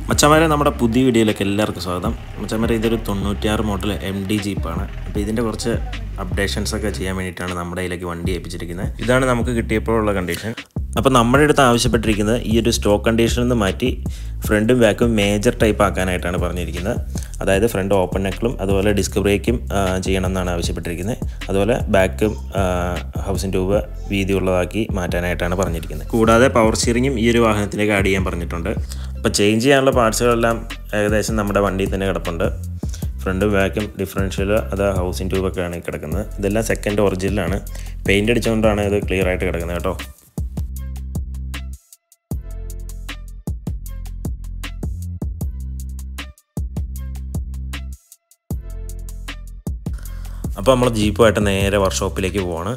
മച്ചാമാരെ നമ്മുടെ പുതിയ വീഡിയോയിലേക്ക് എല്ലാവർക്കും സ്വാഗതം. മച്ചാമാരെ ഇതൊരു 96 മോഡൽ MD ജീപ്പാണ്. അപ്പോൾ ഇതിൻ്റെ കുറച്ച് അപ്ഡേഷൻസൊക്കെ ചെയ്യാൻ വേണ്ടിയിട്ടാണ് നമ്മുടെ കയ്യിലേക്ക് വണ്ടി ഏൽപ്പിച്ചിരിക്കുന്നത്. ഇതാണ് നമുക്ക് കിട്ടിയപ്പോഴുള്ള കണ്ടീഷൻ. അപ്പോൾ നമ്മുടെ അടുത്ത് ആവശ്യപ്പെട്ടിരിക്കുന്നത് ഈ ഒരു സ്റ്റോക്ക് കണ്ടീഷനിൽ നിന്ന് മാറ്റി ഫ്രണ്ടും ബാക്കും മേജർ ടൈപ്പ് ആക്കാനായിട്ടാണ് പറഞ്ഞിരിക്കുന്നത്. അതായത് ഫ്രണ്ട് ഓപ്പൺ നെക്കിലും അതുപോലെ ഡിസ്ക് ബ്രേക്കും ചെയ്യണമെന്നാണ് ആവശ്യപ്പെട്ടിരിക്കുന്നത്. അതുപോലെ ബാക്കും ഹൗസിംഗ് ട്യൂബ് വീതിയുള്ളതാക്കി മാറ്റാനായിട്ടാണ് പറഞ്ഞിരിക്കുന്നത്. കൂടാതെ പവർ സ്റ്റിയറിങ്ങും ഈ ഒരു വാഹനത്തിലേക്ക് ആഡ് ചെയ്യാൻ പറഞ്ഞിട്ടുണ്ട്. അപ്പോൾ ചേഞ്ച് ചെയ്യാനുള്ള പാർട്സുകളെല്ലാം ഏകദേശം നമ്മുടെ വണ്ടിയിൽ തന്നെ കിടപ്പുണ്ട്. ഫ്രണ്ടും ബാക്കും ഡിഫറൻഷ്യൽ അത് ഹൗസിംഗ് ട്യൂബൊക്കെയാണ് കിടക്കുന്നത്. ഇതെല്ലാം സെക്കൻഡ് ഒറിജിനലാണ്. പെയിൻ്റ് അടിച്ചുകൊണ്ടാണ് ഇത് ക്ലിയർ ആയിട്ട് കിടക്കുന്നത് കേട്ടോ. അപ്പോൾ നമ്മൾ ജീപ്പുമായിട്ട് നേരെ വർക്ക്ഷോപ്പിലേക്ക് പോവാണ്.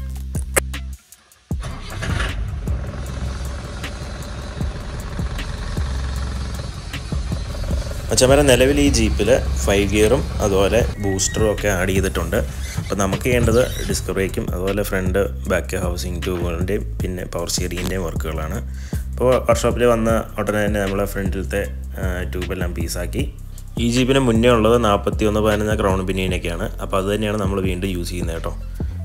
മച്ചാമാരെ നിലവിൽ ഈ ജീപ്പിൽ 5 ഗിയറും അതുപോലെ ബൂസ്റ്ററും ഒക്കെ ആഡ് ചെയ്തിട്ടുണ്ട്. അപ്പോൾ നമുക്ക് ചെയ്യേണ്ടത് ഡിസ്ക് ബ്രേക്കും അതുപോലെ ഫ്രണ്ട് ബാക്ക് ഹൗസിംഗ് ട്യൂബുകളുടെയും പിന്നെ പവർ സ്റ്റിയറിങ്ങിൻ്റെയും വർക്കുകളാണ്. അപ്പോൾ വർക്ക്ഷോപ്പിൽ വന്ന ഉടനെ തന്നെ നമ്മൾ ഫ്രണ്ടിലത്തെ ട്യൂബെല്ലാം പീസാക്കി. ഈ ജീപ്പിന് മുന്നേ ഉള്ളത് 41-11 ക്രൗൺ പിനിയനൊക്കെയാണ്. അപ്പോൾ അത് തന്നെയാണ് നമ്മൾ വീണ്ടും യൂസ് ചെയ്യുന്നത് കേട്ടോ.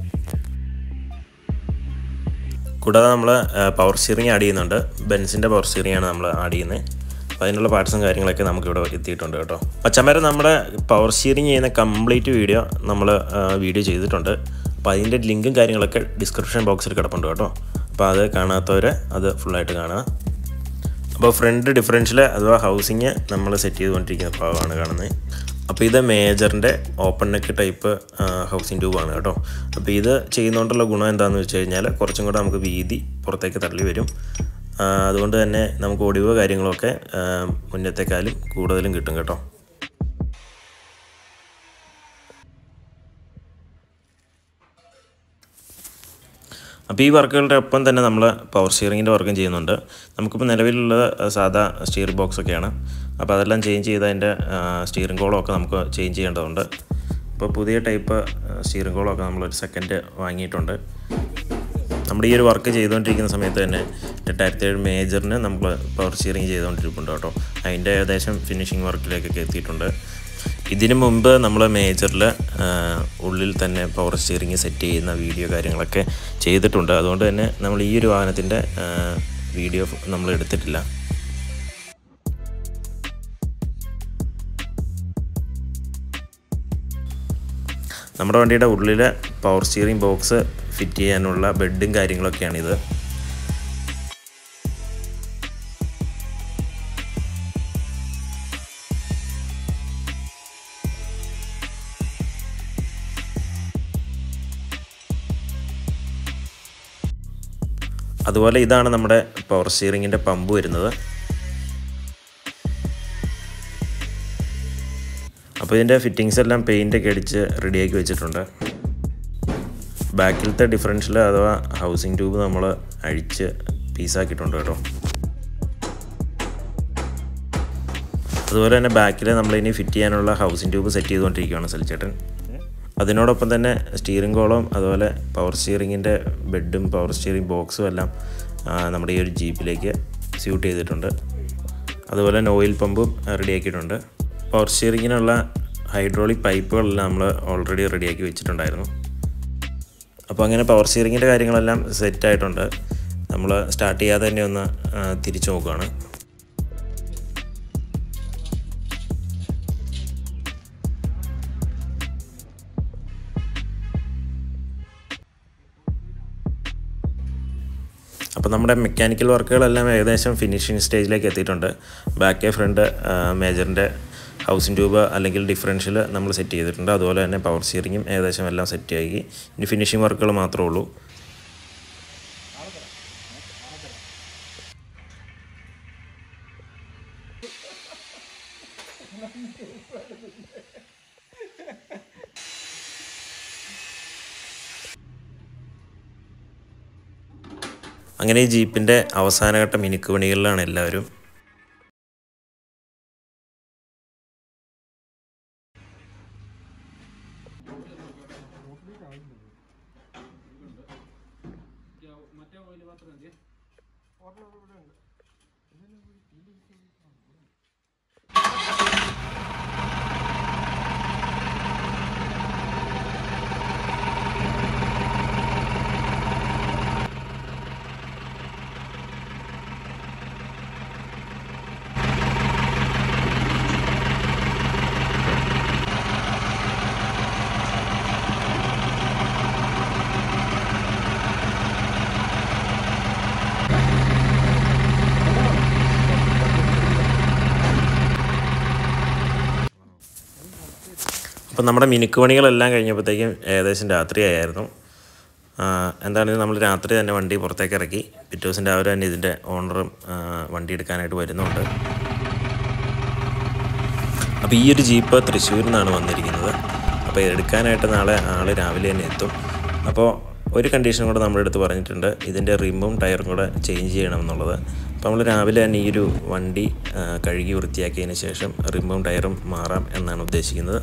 കൂടാതെ നമ്മൾ പവർ സ്റ്റിയറിങ് ആഡ് ചെയ്യുന്നുണ്ട്. ബെൻസിൻ്റെ പവർ സ്റ്റിയറിങ്ങാണ് നമ്മൾ ആഡ് ചെയ്യുന്നത്. അപ്പോൾ അതിനുള്ള പാർട്സും കാര്യങ്ങളൊക്കെ നമുക്കിവിടെ എത്തിയിട്ടുണ്ട് കേട്ടോ. മച്ചാമാരെ നമ്മുടെ പവർ സ്റ്റിയറിങ് ചെയ്യുന്ന കംപ്ലീറ്റ് വീഡിയോ നമ്മൾ വീഡിയോ ചെയ്തിട്ടുണ്ട്. അപ്പോൾ അതിൻ്റെ ലിങ്കും കാര്യങ്ങളൊക്കെ ഡിസ്ക്രിപ്ഷൻ ബോക്സിൽ കിടപ്പുണ്ട് കേട്ടോ. അപ്പോൾ അത് കാണാത്തവർ അത് ഫുള്ളായിട്ട് കാണുക. അപ്പോൾ ഫ്രണ്ട് ഡിഫറൻഷ്യൽ അഥവാ ഹൗസിങ് നമ്മൾ സെറ്റ് ചെയ്തുകൊണ്ടിരിക്കുന്ന ഭാഗമാണ് കാണുന്നത്. അപ്പോൾ ഇത് മേജറിൻ്റെ ഓപ്പൺ നെക്ക് ടൈപ്പ് ഹൗസിംഗ് ട്യൂബാണ് കേട്ടോ. അപ്പോൾ ഇത് ചെയ്യുന്നതുകൊണ്ടുള്ള ഗുണം എന്താണെന്ന് വെച്ച് കഴിഞ്ഞാൽ കുറച്ചും കൂടെ നമുക്ക് വീതി പുറത്തേക്ക് തള്ളി വരും. അതുകൊണ്ട് തന്നെ നമുക്ക് ഒടിവ് കാര്യങ്ങളൊക്കെ മുന്നത്തെക്കാളും കൂടുതലും കിട്ടും കേട്ടോ. അപ്പോൾ ഈ വർക്കുകളുടെ ഒപ്പം തന്നെ നമ്മൾ പവർ സ്റ്റിയറിങ്ങിൻ്റെ വർക്കും ചെയ്യുന്നുണ്ട്. നമുക്കിപ്പോൾ നിലവിലുള്ള സാധാ സ്റ്റിയറിംഗ് ബോക്സൊക്കെയാണ്. അപ്പോൾ അതെല്ലാം ചേഞ്ച് ചെയ്ത് അതിൻ്റെ സ്റ്റിയറിംഗ് കോളമൊക്കെ നമുക്ക് ചേഞ്ച് ചെയ്യേണ്ടതുണ്ട്. അപ്പോൾ പുതിയ ടൈപ്പ് സ്റ്റിയറിംഗ് കോളമൊക്കെ നമ്മളൊരു സെക്കൻഡ് വാങ്ങിയിട്ടുണ്ട്. നമ്മുടെ ഈ ഒരു വർക്ക് ചെയ്തുകൊണ്ടിരിക്കുന്ന സമയത്ത് തന്നെ 2007 മേജറിന് നമ്മൾ പവർ സ്റ്റിയറിംഗ് ചെയ്തുകൊണ്ടിരിക്കുന്നുണ്ട് കേട്ടോ. അതിൻ്റെ ഏകദേശം ഫിനിഷിംഗ് വർക്കിലേക്കൊക്കെ എത്തിയിട്ടുണ്ട്. ഇതിനു മുമ്പ് നമ്മൾ മേജറിൽ ഉള്ളിൽ തന്നെ പവർ സ്റ്റിയറിംഗ് സെറ്റ് ചെയ്യുന്ന വീഡിയോ കാര്യങ്ങളൊക്കെ ചെയ്തിട്ടുണ്ട്. അതുകൊണ്ട് തന്നെ നമ്മൾ ഈ ഒരു വാഹനത്തിൻ്റെ വീഡിയോ നമ്മൾ എടുത്തിട്ടില്ല. നമ്മുടെ വണ്ടിയുടെ ഉള്ളിലെ പവർ സ്റ്റിയറിംഗ് ബോക്സ് ഫിറ്റ് ചെയ്യാനുള്ള ബെഡും കാര്യങ്ങളൊക്കെയാണിത്. അതുപോലെ ഇതാണ് നമ്മുടെ പവർ സ്റ്റിയറിങ്ങിൻ്റെ പമ്പ് വരുന്നത്. അപ്പോൾ ഇതിൻ്റെ ഫിറ്റിങ്സ് എല്ലാം പെയിൻ്റൊക്കെ അടിച്ച് റെഡിയാക്കി വെച്ചിട്ടുണ്ട്. ബാക്കിലത്തെ ഡിഫറൻഷ്യൽ അഥവാ ഹൗസിംഗ് ട്യൂബ് നമ്മൾ അഴിച്ച് പീസാക്കിയിട്ടുണ്ട് കേട്ടോ. അതുപോലെ തന്നെ ബാക്കിൽ നമ്മളിനി ഫിറ്റ് ചെയ്യാനുള്ള ഹൗസിംഗ് ട്യൂബ് സെറ്റ് ചെയ്തുകൊണ്ടിരിക്കുകയാണ് സലിച്ചേട്ടൻ. അതിനോടൊപ്പം തന്നെ സ്റ്റിയറിംഗ് കോളവും അതുപോലെ പവർ സ്റ്റിയറിങ്ങിൻ്റെ ബെഡും പവർ സ്റ്റിയറിംഗ് ബോക്സും എല്ലാം നമ്മുടെ ഈ ഒരു ജീപ്പിലേക്ക് സ്യൂട്ട് ചെയ്തിട്ടുണ്ട്. അതുപോലെ തന്നെ ഓയിൽ പമ്പും റെഡിയാക്കിയിട്ടുണ്ട്. പവർ സ്റ്റിയറിങ്ങിനുള്ള ഹൈഡ്രോളിക് പൈപ്പുകളെല്ലാം നമ്മൾ ഓൾറെഡി റെഡിയാക്കി വെച്ചിട്ടുണ്ടായിരുന്നു. അപ്പോൾ അങ്ങനെ പവർ സ്റ്റിയറിങ്ങിൻ്റെ കാര്യങ്ങളെല്ലാം സെറ്റായിട്ടുണ്ട്. നമ്മൾ സ്റ്റാർട്ട് ചെയ്യാതെ തന്നെ ഒന്ന് തിരിച്ചു നോക്കുകയാണ്. അപ്പോൾ നമ്മുടെ മെക്കാനിക്കൽ വർക്കുകളെല്ലാം ഏകദേശം ഫിനിഷിംഗ് സ്റ്റേജിലേക്ക് എത്തിയിട്ടുണ്ട്. ബാക്ക് ഫ്രണ്ട് മേജറിൻ്റെ ഹൗസിംഗ് ട്യൂബ് അല്ലെങ്കിൽ ഡിഫറൻഷ്യൽ നമ്മൾ സെറ്റ് ചെയ്തിട്ടുണ്ട്. അതുപോലെ തന്നെ പവർ സ്റ്റിയറിങ്ങും ഏകദേശം എല്ലാം സെറ്റ് ആക്കി. ഇനി ഫിനിഷിംഗ് വർക്കുകൾ മാത്രമേ ഉള്ളൂ. അങ്ങനെ ഈ ജീപ്പിൻ്റെ അവസാനഘട്ട മിനുക്ക് പണികളിലാണ് എല്ലാവരും. അപ്പോൾ നമ്മുടെ മിനുക്ക് പണികളെല്ലാം കഴിഞ്ഞപ്പോഴത്തേക്കും ഏകദേശം രാത്രിയായിരുന്നു. എന്താണെങ്കിലും നമ്മൾ രാത്രി തന്നെ വണ്ടി പുറത്തേക്ക് ഇറക്കി. പിറ്റേ ദിവസം രാവിലെ തന്നെ ഇതിൻ്റെ ഓണറും വണ്ടി എടുക്കാനായിട്ട് വരുന്നുണ്ട്. അപ്പോൾ ഈ ഒരു ജീപ്പ് തൃശ്ശൂരിൽ നിന്നാണ് വന്നിരിക്കുന്നത്. അപ്പോൾ എടുക്കാനായിട്ട് നാളെ ആൾ രാവിലെ തന്നെ എത്തും. അപ്പോൾ ഒരു കണ്ടീഷൻ കൂടെ നമ്മുടെ അടുത്ത് പറഞ്ഞിട്ടുണ്ട്, ഇതിൻ്റെ റിമ്മും ടയറും കൂടെ ചേഞ്ച് ചെയ്യണമെന്നുള്ളത്. അപ്പോൾ നമ്മൾ രാവിലെ തന്നെ ഈ ഒരു വണ്ടി കഴുകി വൃത്തിയാക്കിയതിന് ശേഷം റിമ്മും ടയറും മാറാം എന്നാണ് ഉദ്ദേശിക്കുന്നത്.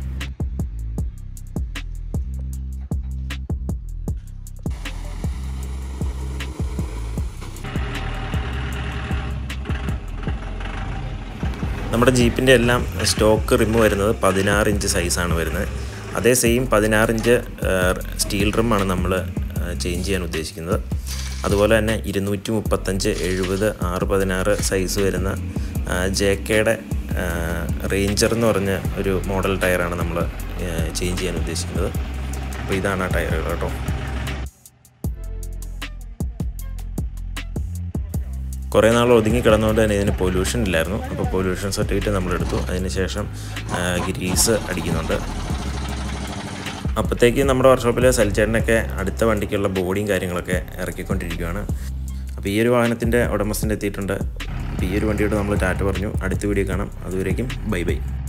നമ്മുടെ ജീപ്പിൻ്റെ എല്ലാം സ്റ്റോക്ക് റിമ്മ് വരുന്നത് 16 ഇഞ്ച് സൈസാണ് വരുന്നത്. അതേ സെയിം 16 ഇഞ്ച് സ്റ്റീൽ റിമ്മാണ് നമ്മൾ ചേഞ്ച് ചെയ്യാൻ ഉദ്ദേശിക്കുന്നത്. അതുപോലെ തന്നെ 235, 70, 616 സൈസ് വരുന്ന JKയുടെ റേഞ്ചർ എന്ന് പറഞ്ഞ ഒരു മോഡൽ ടയറാണ് നമ്മൾ ചേഞ്ച് ചെയ്യാൻ ഉദ്ദേശിക്കുന്നത്. അപ്പോൾ ഇതാണ് ആ ടയറുകൾ കേട്ടോ. കുറേ നാൾ ഒതുങ്ങി കിടന്നുകൊണ്ട് തന്നെ ഇതിന് പൊല്യൂഷൻ ഇല്ലായിരുന്നു. അപ്പോൾ പൊല്യൂഷൻ സർട്ടിഫിക്കറ്റ് നമ്മളെടുത്തു. അതിന് ശേഷം ഗ്രീസ് അടിക്കുന്നുണ്ട്. അപ്പോഴത്തേക്ക് നമ്മുടെ വർക്ക്ഷോപ്പിൽ സൽച്ചേട്ടനൊക്കെ അടുത്ത വണ്ടിക്കുള്ള ബോഡിയും കാര്യങ്ങളൊക്കെ ഇറക്കിക്കൊണ്ടിരിക്കുകയാണ്. അപ്പോൾ ഈ ഒരു വാഹനത്തിൻ്റെ ഉടമസ്ഥൻ എത്തിയിട്ടുണ്ട്. അപ്പോൾ ഈ ഒരു വണ്ടിയോട് നമ്മൾ ടാറ്റ പറഞ്ഞു. അടുത്ത വീഡിയോ കാണാം. അതുവരേക്കും ബൈ ബൈ.